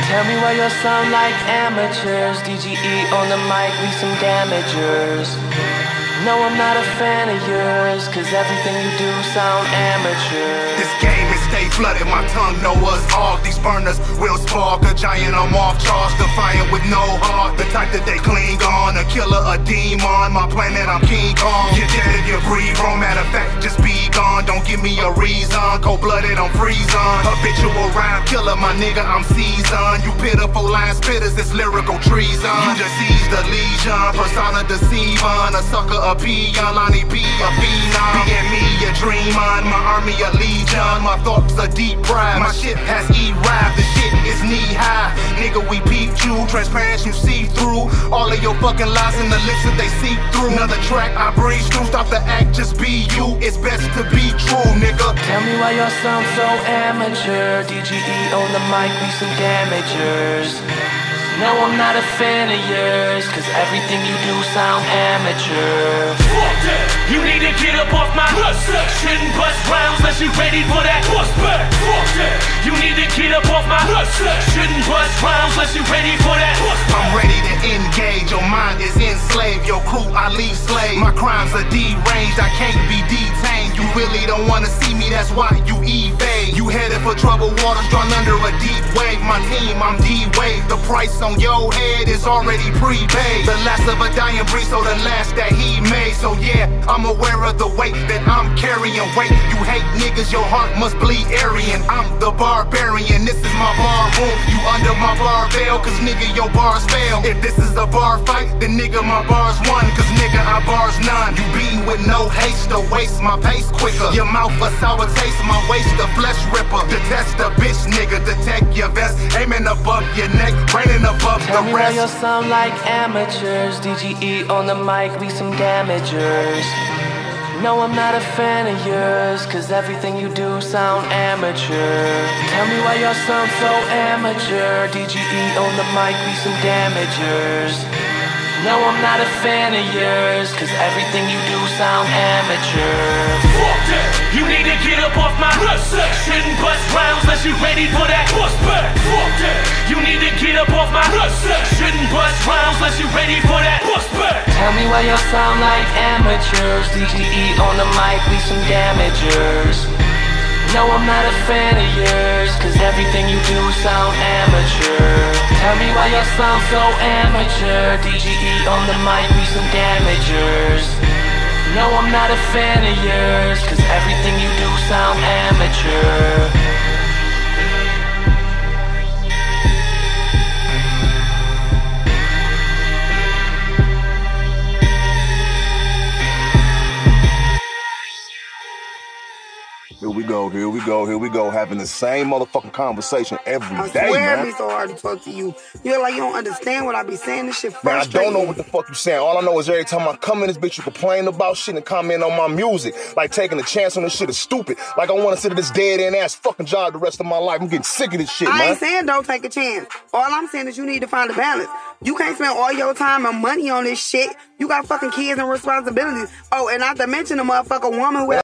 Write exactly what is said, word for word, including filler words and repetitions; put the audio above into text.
Tell me why you sound like amateurs. D G E on the mic, we some damagers. No, I'm not a fan of yours, cause everything you do sound amateur. This game is stay flooded, my tongue know us all. These burners will spark a giant, I'm off charge, defiant with no heart. The type that they cling on, a killer, a demon. My planet, I'm King Kong. You're dead if you breathe wrong, matter of fact, just be gone. Don't give me a reason, cold-blooded, I'm freezing. Habitual rhyme killer, my nigga, I'm seasoned. You pitiful line spitters, it's lyrical treason. You deceased the legion, persona deceiving. A sucker, a peon, Lonnie B, a phenom. Being me, a dream on, my army, a legion. My thoughts are deep pride, my shit has E-rap. The shit is knee high, nigga, we peep you. Transparent, you see through all of your fucking lies in the lips that they see through. Another track I breeze through, stop the act, just be you. It's best to be true, nigga. Tell me why you sound so amateur. D G E on the mic, we some damagers. No, I'm not a fan of yours, cause everything you do sound amateur. Fuck that! You need to get up off my bus. Shouldn't bust rounds unless you ready for that bust back. Fuck that! You need to get up off my bus. Shouldn't bust rounds unless you ready for that bust back. I'm ready to engage, your mind is enslaved. Your crew, I leave slave. My crimes are deranged, I can't be detained. You really don't wanna see me, that's why you evade. You headed for troubled waters, drawn under a deep wave. My team, I'm D-Wave. The price on your head is already prepaid. The last of a dying breed, so the last that he made. So yeah, I'm aware of the weight that I'm carrying. Wait, you hate niggas, your heart must bleed Aryan. I'm the barbarian, this is my bar room. You under my bar veil, cause nigga your bars fail. If this is a bar fight, then nigga my bars won, cause nigga I bars none. You beating with no haste to waste my pace quicker. Your mouth a sour taste, my waist a flesh ripper. Detest a bitch nigga, detect your vest. Aiming above your neck, raining above Tell the me why rest. you sound like amateurs. D G E on the mic, we some damagers. No, I'm not a fan of yours, cause everything you do sound amateur. Tell me why you sound so amateur. D G E on the mic, we some damagers. No, I'm not a fan of yours, cause everything you do sound amateur. Fuck that! You need to get up off my bus. Shouldn't bust rounds unless you ready for that bust back. Fuck that! You need to get up off my bus. Shouldn't bust rounds unless you ready for that bust back. Tell me why you sound like amateurs. D G E on the mic, we some damagers. No, I'm not a fan of yours, cause everything you do sound amateur. Tell me why you sound so amateur. D G E on the mic, we some damagers. No, I'm not a fan of yours, cause everything you do sound amateur. Here we go, here we go, here we go, having the same motherfucking conversation every I day, swear man. it be so hard to talk to you. You're like, you don't understand what I be saying. This shit Man, I frustrating. don't know what the fuck you saying. All I know is every time I come in this bitch, you complain about shit and comment on my music. Like taking a chance on this shit is stupid. Like I want to sit at this dead end ass fucking job the rest of my life. I'm getting sick of this shit, I man. ain't saying don't take a chance. All I'm saying is you need to find a balance. You can't spend all your time and money on this shit. You got fucking kids and responsibilities. Oh, and not to mention a motherfucking woman who